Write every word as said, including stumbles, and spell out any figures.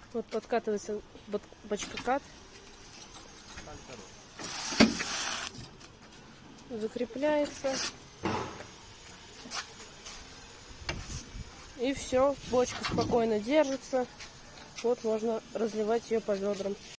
Вот подкатывается бочкокат. Закрепляется. И все, бочка спокойно держится. Вот можно разливать ее по ведрам.